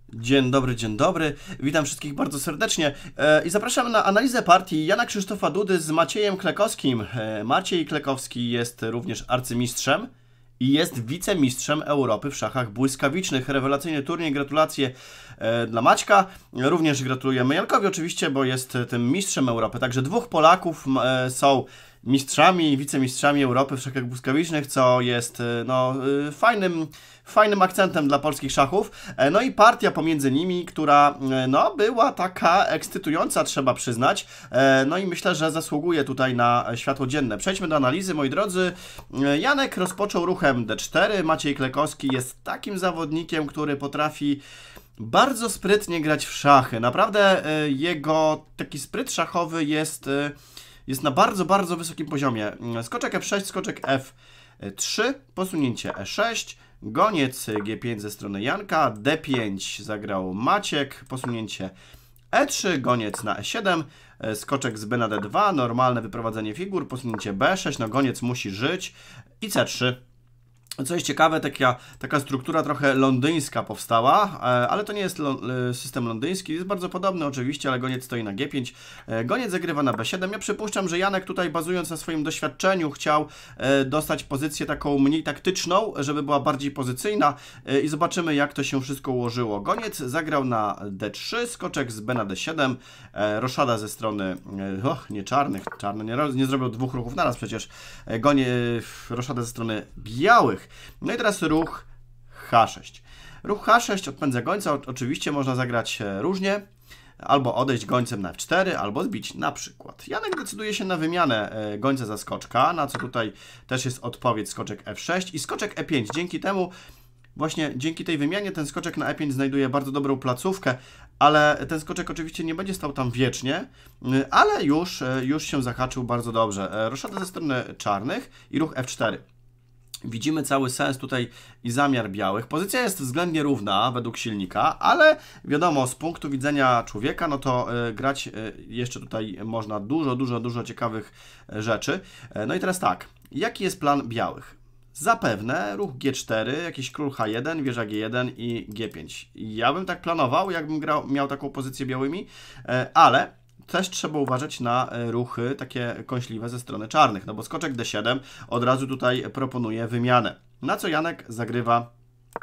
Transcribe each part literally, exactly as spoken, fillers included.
Dzień dobry, dzień dobry. Witam wszystkich bardzo serdecznie e, i zapraszam na analizę partii Jana Krzysztofa Dudy z Maciejem Klekowskim. E, Maciej Klekowski jest również arcymistrzem i jest wicemistrzem Europy w szachach błyskawicznych. Rewelacyjny turniej, gratulacje e, dla Maćka. Również gratulujemy Jankowi oczywiście, bo jest tym mistrzem Europy. Także dwóch Polaków e, są mistrzami i wicemistrzami Europy w szachach błyskawicznych, co jest no, fajnym, fajnym akcentem dla polskich szachów. No i partia pomiędzy nimi, która no, była taka ekscytująca, trzeba przyznać. No i myślę, że zasługuje tutaj na światło dzienne. Przejdźmy do analizy, moi drodzy. Janek rozpoczął ruchem D cztery. Maciej Klekowski jest takim zawodnikiem, który potrafi bardzo sprytnie grać w szachy. Naprawdę jego taki spryt szachowy jest... Jest na bardzo, bardzo wysokim poziomie. Skoczek F sześć, skoczek F trzy, posunięcie E sześć, goniec G pięć ze strony Janka, D pięć zagrał Maciek, posunięcie E trzy, goniec na E siedem, skoczek z B na D dwa, normalne wyprowadzenie figur, posunięcie B sześć, no goniec musi żyć i C trzy. Co jest ciekawe, taka, taka struktura trochę londyńska powstała, ale to nie jest lo, system londyński, jest bardzo podobny oczywiście, ale goniec stoi na G pięć, goniec zagrywa na B siedem. Ja przypuszczam, że Janek tutaj, bazując na swoim doświadczeniu, chciał dostać pozycję taką mniej taktyczną, żeby była bardziej pozycyjna i zobaczymy, jak to się wszystko ułożyło. Goniec zagrał na D trzy, skoczek z B na D siedem, roszada ze strony, och, nie czarnych, czarne nie, nie zrobią dwóch ruchów naraz przecież, gonie, roszada ze strony białych. No i teraz ruch H sześć. Ruch H sześć odpędza gońca, oczywiście można zagrać różnie, albo odejść gońcem na F cztery, albo zbić na przykład. Janek decyduje się na wymianę gońca za skoczka, na co tutaj też jest odpowiedź skoczek F sześć i skoczek E pięć. Dzięki temu, właśnie dzięki tej wymianie ten skoczek na E pięć znajduje bardzo dobrą placówkę, ale ten skoczek oczywiście nie będzie stał tam wiecznie, ale już, już się zahaczył bardzo dobrze. Roszada ze strony czarnych i ruch F cztery. Widzimy cały sens tutaj i zamiar białych. Pozycja jest względnie równa według silnika, ale wiadomo, z punktu widzenia człowieka, no to y, grać y, jeszcze tutaj można dużo, dużo, dużo ciekawych y, rzeczy. Y, no i teraz tak, jaki jest plan białych? Zapewne ruch G cztery, jakiś król H jeden, wieża G jeden i G pięć. Ja bym tak planował, jakbym grał, miał taką pozycję białymi, y, ale... Też trzeba uważać na ruchy takie kąśliwe ze strony czarnych, no bo skoczek D siedem od razu tutaj proponuje wymianę. Na co Janek zagrywa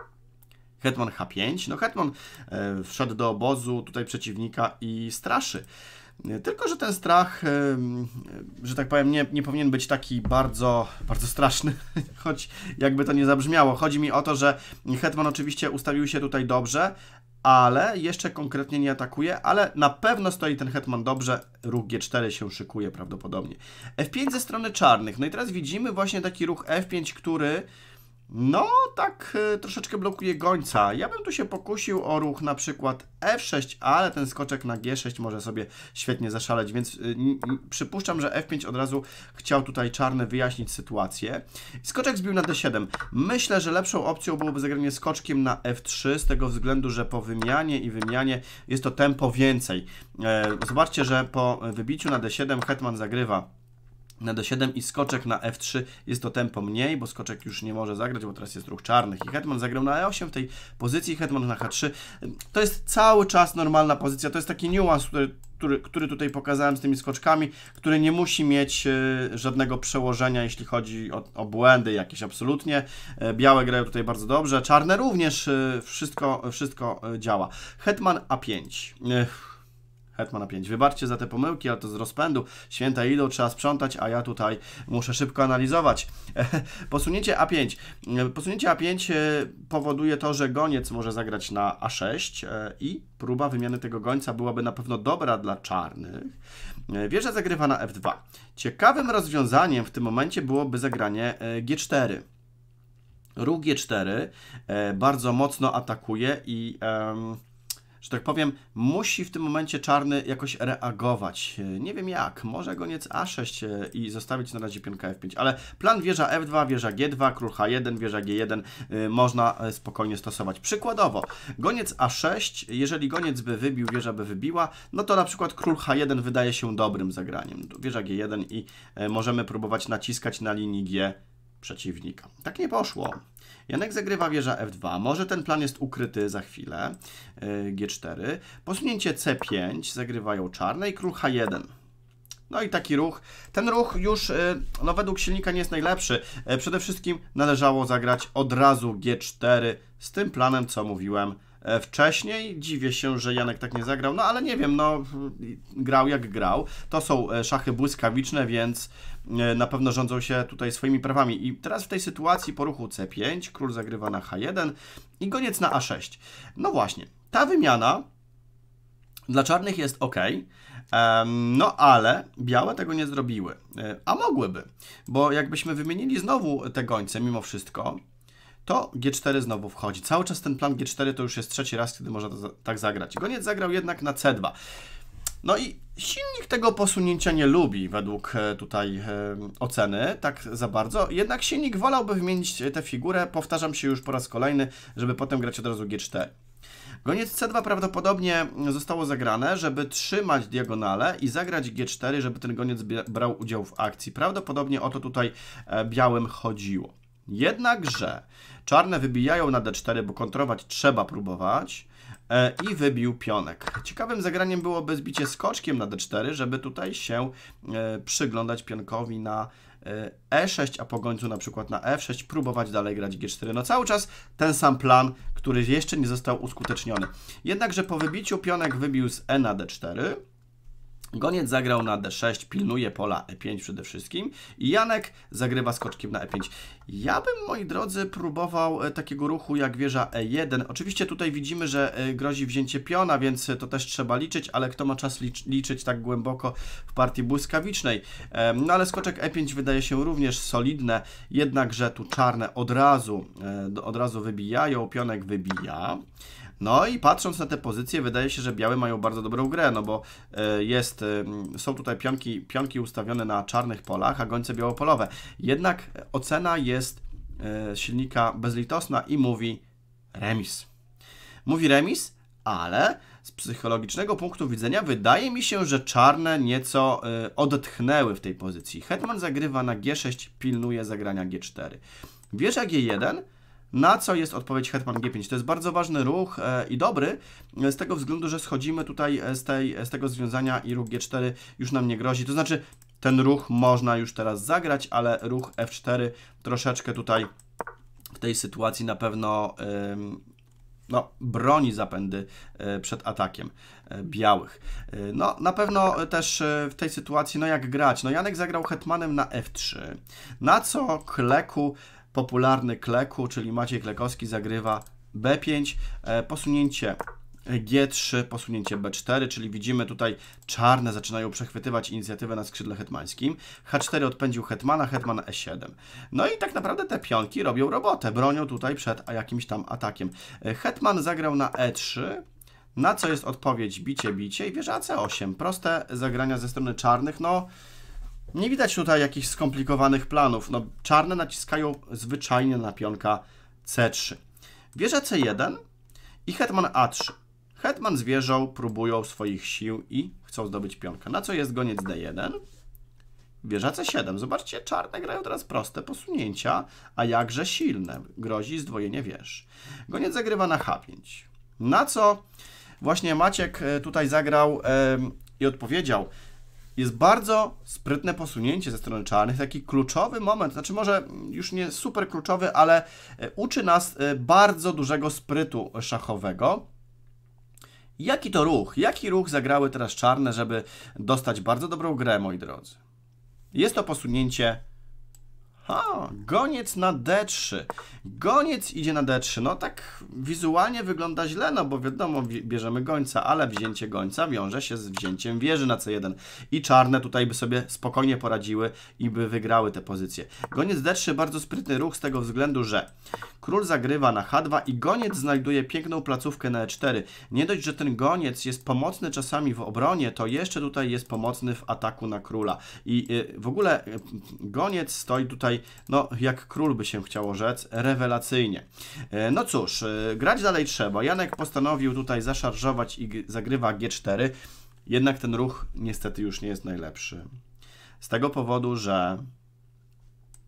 hetman H pięć. No hetman e, wszedł do obozu tutaj przeciwnika i straszy. Tylko że ten strach, e, że tak powiem, nie, nie powinien być taki bardzo, bardzo straszny, choć jakby to nie zabrzmiało. Chodzi mi o to, że hetman oczywiście ustawił się tutaj dobrze, ale jeszcze konkretnie nie atakuje, ale na pewno stoi ten hetman dobrze, ruch G cztery się szykuje prawdopodobnie. F pięć ze strony czarnych, no i teraz widzimy właśnie taki ruch F pięć, który no tak y, troszeczkę blokuje gońca. Ja bym tu się pokusił o ruch na przykład F sześć, ale ten skoczek na G sześć może sobie świetnie zaszaleć, więc y, y, przypuszczam, że F pięć od razu chciał tutaj czarny wyjaśnić sytuację. Skoczek zbił na D siedem. Myślę, że lepszą opcją byłoby zagranie skoczkiem na F trzy, z tego względu, że po wymianie i wymianie jest to tempo więcej. E, zobaczcie, że po wybiciu na D siedem hetman zagrywa na D siedem i skoczek na F trzy jest to tempo mniej, bo skoczek już nie może zagrać, bo teraz jest ruch czarnych i hetman zagrał na E osiem w tej pozycji, hetman na H trzy. To jest cały czas normalna pozycja, to jest taki niuans, który, który, który tutaj pokazałem z tymi skoczkami, który nie musi mieć y, żadnego przełożenia, jeśli chodzi o, o błędy jakieś absolutnie. Y, białe grają tutaj bardzo dobrze, czarne również, y, wszystko, wszystko y, działa. Hetman A pięć. Y, hetman A pięć. Wybaczcie za te pomyłki, ale to z rozpędu. Święta idą, trzeba sprzątać, a ja tutaj muszę szybko analizować. Posunięcie A pięć. Posunięcie A pięć powoduje to, że goniec może zagrać na A sześć i próba wymiany tego gońca byłaby na pewno dobra dla czarnych. Wieża zagrywa na F dwa. Ciekawym rozwiązaniem w tym momencie byłoby zagranie G cztery. Ruch G cztery bardzo mocno atakuje i... Um, że tak powiem, musi w tym momencie czarny jakoś reagować. Nie wiem jak, może goniec A sześć i zostawić na razie pionka F pięć, ale plan wieża F dwa, wieża G dwa, król H jeden, wieża G jeden y, można spokojnie stosować. Przykładowo, goniec A sześć, jeżeli goniec by wybił, wieża by wybiła, no to na przykład król H jeden wydaje się dobrym zagraniem. Wieża G jeden i y, możemy próbować naciskać na linii G przeciwnika. Tak nie poszło. Janek zagrywa wieża F dwa. Może ten plan jest ukryty za chwilę. G cztery. Posunięcie C pięć. Zagrywają czarne i król H jeden. No i taki ruch. Ten ruch już no, według silnika nie jest najlepszy. Przede wszystkim należało zagrać od razu G cztery z tym planem, co mówiłem wcześniej. Dziwię się, że Janek tak nie zagrał, no ale nie wiem, no grał jak grał. To są szachy błyskawiczne, więc na pewno rządzą się tutaj swoimi prawami. I teraz w tej sytuacji po ruchu C pięć król zagrywa na H jeden i goniec na A sześć. No właśnie, ta wymiana dla czarnych jest ok, no ale białe tego nie zrobiły, a mogłyby, bo jakbyśmy wymienili znowu te gońce mimo wszystko, to G cztery znowu wchodzi. Cały czas ten plan G cztery to już jest trzeci raz, kiedy można to tak zagrać. Goniec zagrał jednak na C dwa. No i silnik tego posunięcia nie lubi według tutaj oceny tak za bardzo. Jednak silnik wolałby wymienić tę figurę, powtarzam się już po raz kolejny, żeby potem grać od razu G cztery. Goniec C dwa prawdopodobnie zostało zagrane, żeby trzymać diagonale i zagrać G cztery, żeby ten goniec brał udział w akcji. Prawdopodobnie o to tutaj białym chodziło. Jednakże czarne wybijają na D cztery, bo kontrować trzeba próbować e, i wybił pionek. Ciekawym zagraniem byłoby zbicie skoczkiem na D cztery, żeby tutaj się e, przyglądać pionkowi na e, E sześć, a po gońcu na przykład na F sześć próbować dalej grać G cztery. No cały czas ten sam plan, który jeszcze nie został uskuteczniony. Jednakże po wybiciu pionek wybił z E na D cztery. Goniec zagrał na D sześć, pilnuje pola E pięć przede wszystkim i Janek zagrywa skoczkiem na E pięć. Ja bym, moi drodzy, próbował takiego ruchu jak wieża E jeden. Oczywiście tutaj widzimy, że grozi wzięcie piona, więc to też trzeba liczyć, ale kto ma czas licz liczyć tak głęboko w partii błyskawicznej? No ale skoczek E pięć wydaje się również solidne, jednakże tu czarne od razu, od razu wybijają, pionek wybija. No i patrząc na te pozycje, wydaje się, że białe mają bardzo dobrą grę, no bo jest, są tutaj pionki, pionki ustawione na czarnych polach, a gońce białopolowe. Jednak ocena jest silnika bezlitosna i mówi remis. Mówi remis, ale z psychologicznego punktu widzenia wydaje mi się, że czarne nieco odetchnęły w tej pozycji. Hetman zagrywa na G sześć, pilnuje zagrania G cztery. Wieża G jeden. Na co jest odpowiedź hetman G pięć? To jest bardzo ważny ruch e, i dobry, z tego względu, że schodzimy tutaj z, tej, z tego związania i ruch G cztery już nam nie grozi. To znaczy, ten ruch można już teraz zagrać, ale ruch F cztery troszeczkę tutaj w tej sytuacji na pewno e, no, broni zapędy e, przed atakiem e, białych. E, no, na pewno też e, w tej sytuacji, no jak grać? No, Janek zagrał hetmanem na F trzy, na co Kleku, popularny Kleku, czyli Maciej Klekowski, zagrywa B pięć, e, posunięcie G trzy, posunięcie B cztery, czyli widzimy tutaj czarne zaczynają przechwytywać inicjatywę na skrzydle hetmańskim. H cztery odpędził hetmana, hetman E siedem. No i tak naprawdę te pionki robią robotę, bronią tutaj przed jakimś tam atakiem. Hetman zagrał na E trzy, na co jest odpowiedź bicie, bicie i wieża C osiem. Proste zagrania ze strony czarnych, no nie widać tutaj jakichś skomplikowanych planów. No, czarne naciskają zwyczajnie na pionka C trzy. Wieża C jeden i hetman A trzy. Hetman z wieżą próbują swoich sił i chcą zdobyć pionka. Na co jest goniec D jeden? Wieża C siedem. Zobaczcie, czarne grają teraz proste posunięcia, a jakże silne. Grozi zdwojenie wież. Goniec zagrywa na H pięć. Na co właśnie Maciek tutaj zagrał yy, i odpowiedział. Jest bardzo sprytne posunięcie ze strony czarnych, taki kluczowy moment, znaczy może już nie super kluczowy, ale uczy nas bardzo dużego sprytu szachowego. Jaki to ruch? Jaki ruch zagrały teraz czarne, żeby dostać bardzo dobrą grę, moi drodzy? Jest to posunięcie... Ha, goniec na D trzy. Goniec idzie na D trzy. No tak wizualnie wygląda źle, no bo wiadomo, bierzemy gońca, ale wzięcie gońca wiąże się z wzięciem wieży na C jeden. I czarne tutaj by sobie spokojnie poradziły i by wygrały te pozycje. Goniec D trzy, bardzo sprytny ruch z tego względu, że król zagrywa na H dwa i goniec znajduje piękną placówkę na E cztery. Nie dość, że ten goniec jest pomocny czasami w obronie, to jeszcze tutaj jest pomocny w ataku na króla. I yy, w ogóle yy, goniec stoi tutaj, no jak król by się chciało rzec, rewelacyjnie. Yy, no cóż, yy, grać dalej trzeba. Janek postanowił tutaj zaszarżować i zagrywa G cztery. Jednak ten ruch niestety już nie jest najlepszy. Z tego powodu, że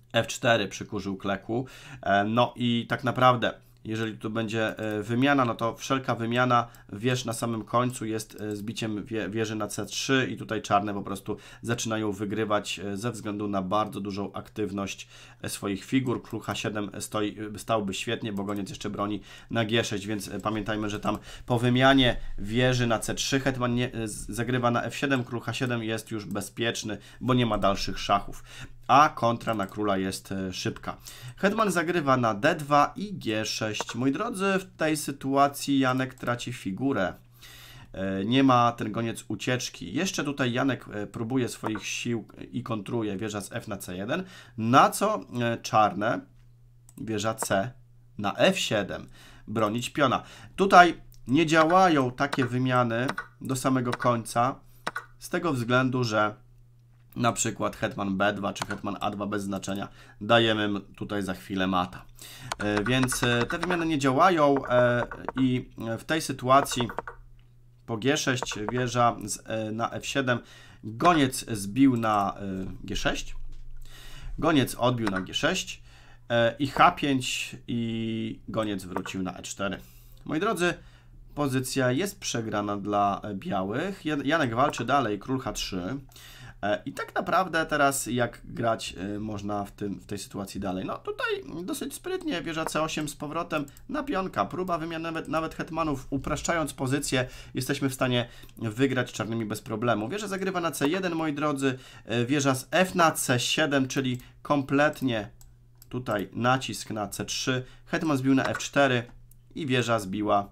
F cztery przykurzył kleku. No i tak naprawdę, jeżeli tu będzie wymiana, no to wszelka wymiana wież na samym końcu jest zbiciem wieży na C trzy i tutaj czarne po prostu zaczynają wygrywać ze względu na bardzo dużą aktywność swoich figur. Król H siedem stoi, stałby świetnie, bo goniec jeszcze broni na G sześć, więc pamiętajmy, że tam po wymianie wieży na C trzy hetman nie, zagrywa na F siedem, król H siedem jest już bezpieczny, bo nie ma dalszych szachów. A kontra na króla jest szybka. Hetman zagrywa na D dwa i G sześć. Moi drodzy, w tej sytuacji Janek traci figurę. Nie ma ten goniec ucieczki. Jeszcze tutaj Janek próbuje swoich sił i kontruje wieża z F na C jeden, na co czarne, wieża C na F siedem, bronić piona. Tutaj nie działają takie wymiany do samego końca, z tego względu, że na przykład hetman B dwa czy hetman A dwa bez znaczenia dajemy tutaj za chwilę mata. Więc te wymiany nie działają i w tej sytuacji po G sześć wieża na F siedem, goniec zbił na G sześć, goniec odbił na G sześć i H pięć i goniec wrócił na E cztery. Moi drodzy, pozycja jest przegrana dla białych. Janek walczy dalej, król H trzy. I tak naprawdę teraz jak grać można w, tym, w tej sytuacji dalej? No tutaj dosyć sprytnie, wieża C osiem z powrotem na pionka, próba wymiany nawet, nawet hetmanów, upraszczając pozycję, jesteśmy w stanie wygrać czarnymi bez problemu. Wieża zagrywa na C jeden, moi drodzy, wieża z F na C siedem, czyli kompletnie tutaj nacisk na C trzy, hetman zbił na F cztery i wieża zbiła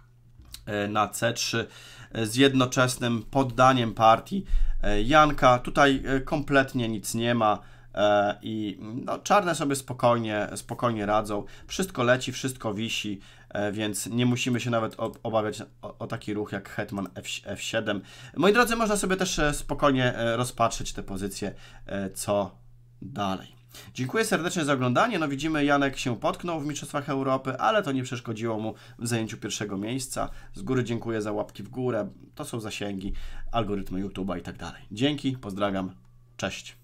na C trzy z jednoczesnym poddaniem partii Janka. Tutaj kompletnie nic nie ma i no, czarne sobie spokojnie, spokojnie radzą. Wszystko leci, wszystko wisi, więc nie musimy się nawet obawiać o, o taki ruch jak hetman F siedem. Moi drodzy, można sobie też spokojnie rozpatrzeć te pozycje, co dalej. Dziękuję serdecznie za oglądanie. No widzimy, Janek się potknął w Mistrzostwach Europy, ale to nie przeszkodziło mu w zajęciu pierwszego miejsca. Z góry dziękuję za łapki w górę. To są zasięgi, algorytmy YouTube'a i tak dalej. Dzięki, pozdrawiam, cześć.